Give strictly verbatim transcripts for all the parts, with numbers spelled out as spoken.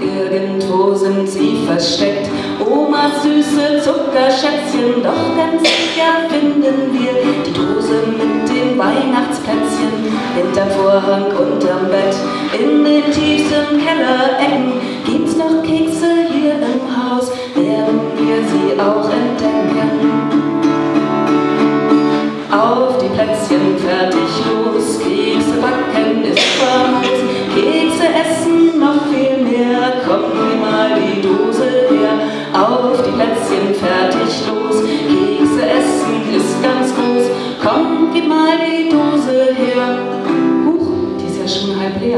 Irgendwo sind sie versteckt, Omas süße Zuckerschätzchen, doch ganz sicher finden wir die Dose mit den Weihnachtsplätzchen hinterm Vorhang unterm Bett. In den tiefsten Kellerecken gibt's noch Kekse hier im Haus, werden wir sie auch entdecken. Auf die Plätzchen fertig los, Kekse backen ist famos, Kekse essen noch viel mehr, komm mir mal die Dose her. Auf die Plätzchen fertig los, Kekse essen ist ganz groß, komm, gib mal die Dose her. Huch, die ist ja schon halb leer.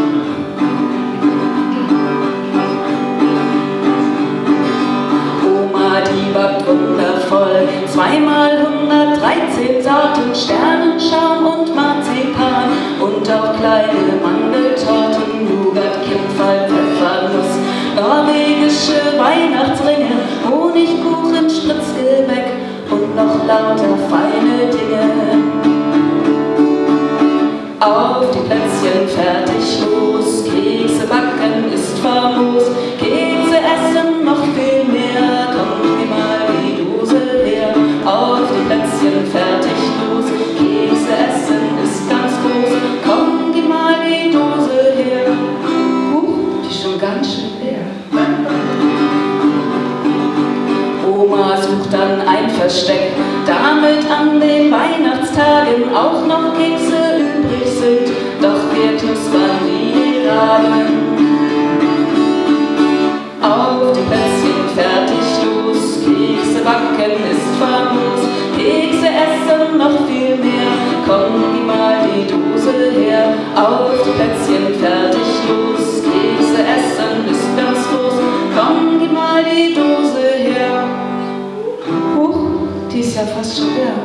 Oma, die backt wundervoll, zweimal hundertdreizehn Sorten, Sternenschaum und Marzipan und auch kleine Mandeltorten, Nougat, Kipferl, Pfeffernuss, norwegische Weihnachtsringe, Honigkuchen, Spritzgebäck und noch lauter feine Dinge. Auf die Plätzchen fertig los, Kekse backen ist famos, Kekse essen noch viel mehr, komm mir mal die Dose her. Auf die Plätzchen fertig los, Kekse essen ist ganz groß, komm, gib mal die Dose her. Huch, die ist schon ganz schön leer. Oma sucht dann ein Versteck, damit an den Weihnachtstagen auch noch Kekse übrig sind, doch wir knuspern die Raben. Auf die Plätzchen fertig los, Kekse backen ist famos, Kekse essen noch viel mehr, komm, gib mal die Dose her. Auf die Plätzchen fertig los, Kekse essen ist ganz groß, komm, gib mal die Dose her. Huch, die ist ja fast schon leer.